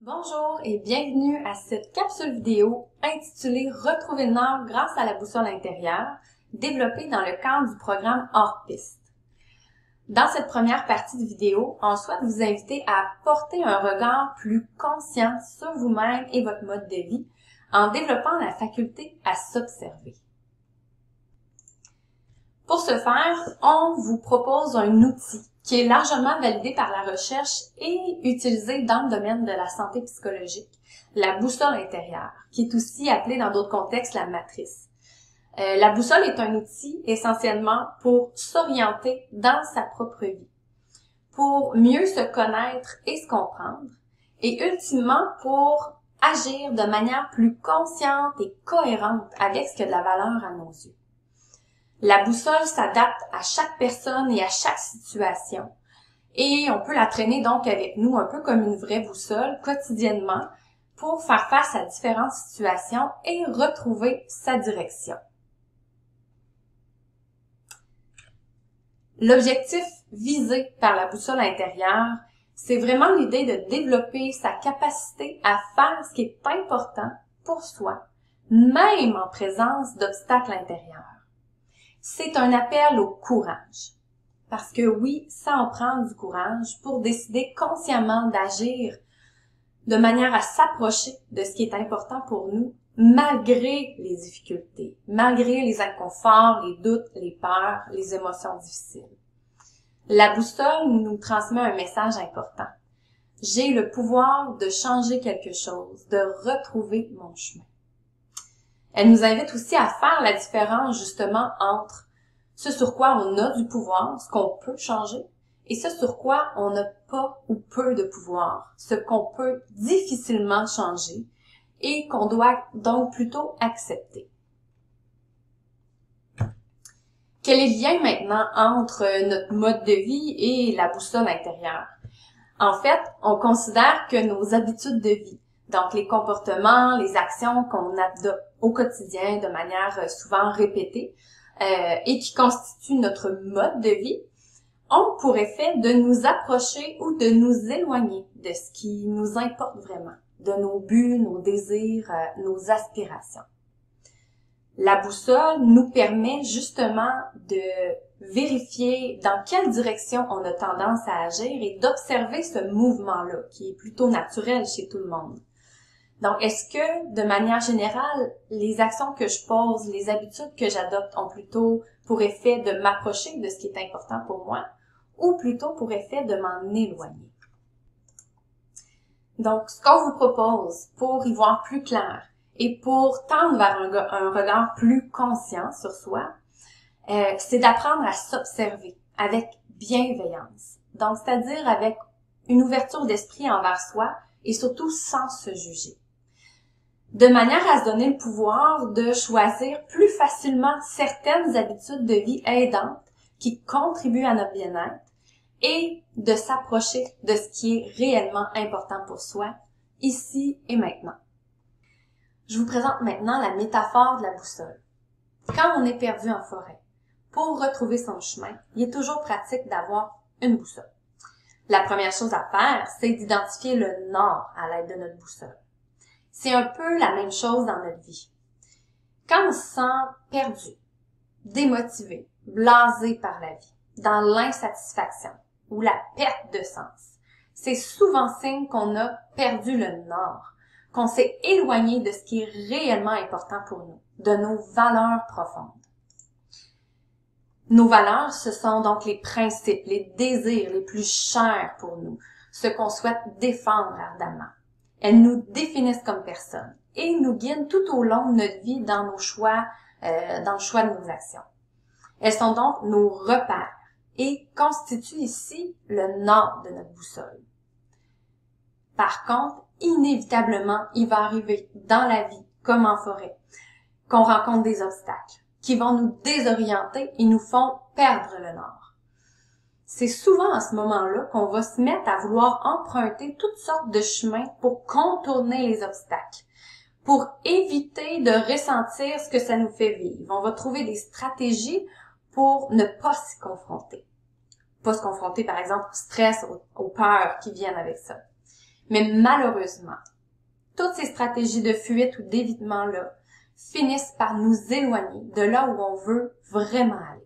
Bonjour et bienvenue à cette capsule vidéo intitulée « Retrouver le Nord grâce à la boussole intérieure » développée dans le cadre du programme Hors-Piste. Dans cette première partie de vidéo, on souhaite vous inviter à porter un regard plus conscient sur vous-même et votre mode de vie en développant la faculté à s'observer. Pour ce faire, on vous propose un outil qui est largement validé par la recherche et utilisé dans le domaine de la santé psychologique, la boussole intérieure, qui est aussi appelée dans d'autres contextes la matrice. La boussole est un outil essentiellement pour s'orienter dans sa propre vie, pour mieux se connaître et se comprendre, et ultimement pour agir de manière plus consciente et cohérente avec ce qui a de la valeur à nos yeux. La boussole s'adapte à chaque personne et à chaque situation. Et on peut la traîner donc avec nous un peu comme une vraie boussole quotidiennement pour faire face à différentes situations et retrouver sa direction. L'objectif visé par la boussole intérieure, c'est vraiment l'idée de développer sa capacité à faire ce qui est important pour soi, même en présence d'obstacles intérieurs. C'est un appel au courage. Parce que oui, ça en prend du courage pour décider consciemment d'agir de manière à s'approcher de ce qui est important pour nous, malgré les difficultés, malgré les inconforts, les doutes, les peurs, les émotions difficiles. La boussole nous transmet un message important. J'ai le pouvoir de changer quelque chose, de retrouver mon chemin. Elle nous invite aussi à faire la différence justement entre ce sur quoi on a du pouvoir, ce qu'on peut changer, et ce sur quoi on n'a pas ou peu de pouvoir, ce qu'on peut difficilement changer et qu'on doit donc plutôt accepter. Quel est le lien maintenant entre notre mode de vie et la boussole intérieure? En fait, on considère que nos habitudes de vie, donc les comportements, les actions qu'on adopte au quotidien de manière souvent répétée et qui constituent notre mode de vie, ont pour effet de nous approcher ou de nous éloigner de ce qui nous importe vraiment, de nos buts, nos désirs, nos aspirations. La boussole nous permet justement de vérifier dans quelle direction on a tendance à agir et d'observer ce mouvement-là, qui est plutôt naturel chez tout le monde. Donc, est-ce que, de manière générale, les actions que je pose, les habitudes que j'adopte ont plutôt pour effet de m'approcher de ce qui est important pour moi ou plutôt pour effet de m'en éloigner? Donc, ce qu'on vous propose pour y voir plus clair et pour tendre vers un regard plus conscient sur soi, c'est d'apprendre à s'observer avec bienveillance. Donc, c'est-à-dire avec une ouverture d'esprit envers soi et surtout sans se juger. De manière à se donner le pouvoir de choisir plus facilement certaines habitudes de vie aidantes qui contribuent à notre bien-être et de s'approcher de ce qui est réellement important pour soi, ici et maintenant. Je vous présente maintenant la métaphore de la boussole. Quand on est perdu en forêt, pour retrouver son chemin, il est toujours pratique d'avoir une boussole. La première chose à faire, c'est d'identifier le nord à l'aide de notre boussole. C'est un peu la même chose dans notre vie. Quand on se sent perdu, démotivé, blasé par la vie, dans l'insatisfaction ou la perte de sens, c'est souvent signe qu'on a perdu le nord, qu'on s'est éloigné de ce qui est réellement important pour nous, de nos valeurs profondes. Nos valeurs, ce sont donc les principes, les désirs les plus chers pour nous, ce qu'on souhaite défendre ardemment. Elles nous définissent comme personnes et nous guident tout au long de notre vie dans nos choix, dans le choix de nos actions. Elles sont donc nos repères et constituent ici le nord de notre boussole. Par contre, inévitablement, il va arriver dans la vie, comme en forêt, qu'on rencontre des obstacles qui vont nous désorienter et nous font perdre le nord. C'est souvent à ce moment-là qu'on va se mettre à vouloir emprunter toutes sortes de chemins pour contourner les obstacles, pour éviter de ressentir ce que ça nous fait vivre. On va trouver des stratégies pour ne pas s'y confronter. Pas se confronter, par exemple, au stress, aux peurs qui viennent avec ça. Mais malheureusement, toutes ces stratégies de fuite ou d'évitement-là finissent par nous éloigner de là où on veut vraiment aller.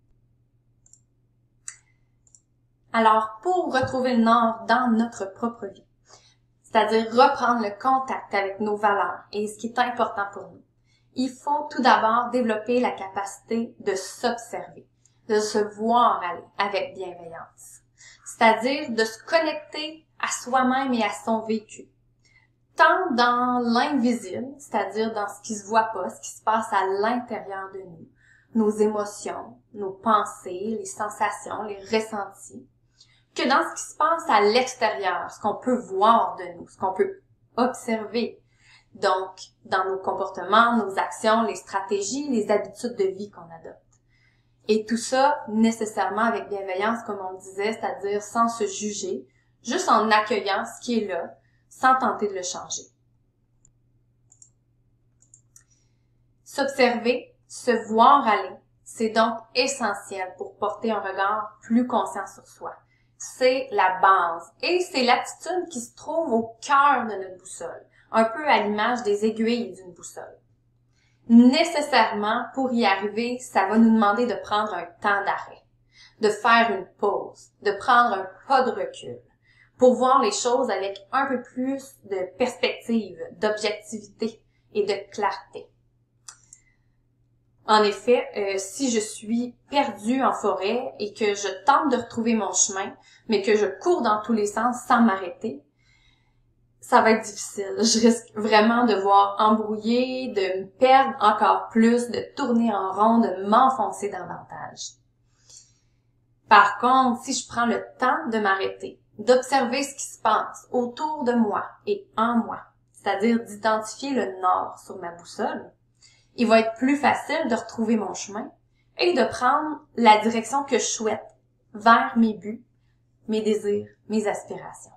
Alors, pour retrouver le nord dans notre propre vie, c'est-à-dire reprendre le contact avec nos valeurs et ce qui est important pour nous, il faut tout d'abord développer la capacité de s'observer, de se voir aller avec bienveillance, c'est-à-dire de se connecter à soi-même et à son vécu, tant dans l'invisible, c'est-à-dire dans ce qui se voit pas, ce qui se passe à l'intérieur de nous, nos émotions, nos pensées, les sensations, les ressentis, que dans ce qui se passe à l'extérieur, ce qu'on peut voir de nous, ce qu'on peut observer. Donc, dans nos comportements, nos actions, les stratégies, les habitudes de vie qu'on adopte. Et tout ça, nécessairement avec bienveillance, comme on le disait, c'est-à-dire sans se juger, juste en accueillant ce qui est là, sans tenter de le changer. S'observer, se voir aller, c'est donc essentiel pour porter un regard plus conscient sur soi. C'est la base et c'est l'attitude qui se trouve au cœur de notre boussole, un peu à l'image des aiguilles d'une boussole. Nécessairement, pour y arriver, ça va nous demander de prendre un temps d'arrêt, de faire une pause, de prendre un pas de recul, pour voir les choses avec un peu plus de perspective, d'objectivité et de clarté. En effet, si je suis perdue en forêt et que je tente de retrouver mon chemin, mais que je cours dans tous les sens sans m'arrêter, ça va être difficile. Je risque vraiment de voir embrouiller, de me perdre encore plus, de tourner en rond, de m'enfoncer davantage. Par contre, si je prends le temps de m'arrêter, d'observer ce qui se passe autour de moi et en moi, c'est-à-dire d'identifier le nord sur ma boussole, il va être plus facile de retrouver mon chemin et de prendre la direction que je souhaite vers mes buts, mes désirs, mes aspirations.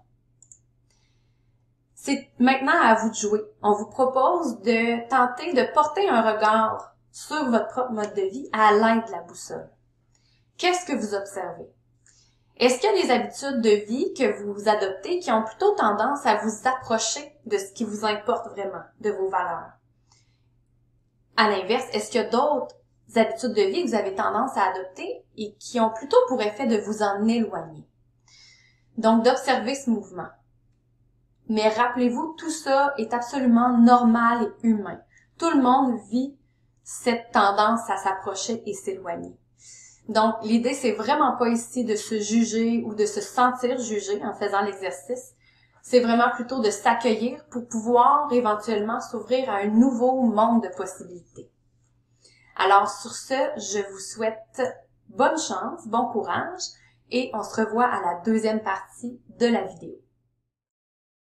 C'est maintenant à vous de jouer. On vous propose de tenter de porter un regard sur votre propre mode de vie à l'aide de la boussole. Qu'est-ce que vous observez? Est-ce qu'il y a des habitudes de vie que vous adoptez qui ont plutôt tendance à vous approcher de ce qui vous importe vraiment, de vos valeurs? À l'inverse, est-ce qu'il y a d'autres habitudes de vie que vous avez tendance à adopter et qui ont plutôt pour effet de vous en éloigner? Donc, d'observer ce mouvement. Mais rappelez-vous, tout ça est absolument normal et humain. Tout le monde vit cette tendance à s'approcher et s'éloigner. Donc, l'idée, c'est vraiment pas ici de se juger ou de se sentir jugé en faisant l'exercice. C'est vraiment plutôt de s'accueillir pour pouvoir éventuellement s'ouvrir à un nouveau monde de possibilités. Alors, sur ce, je vous souhaite bonne chance, bon courage et on se revoit à la deuxième partie de la vidéo.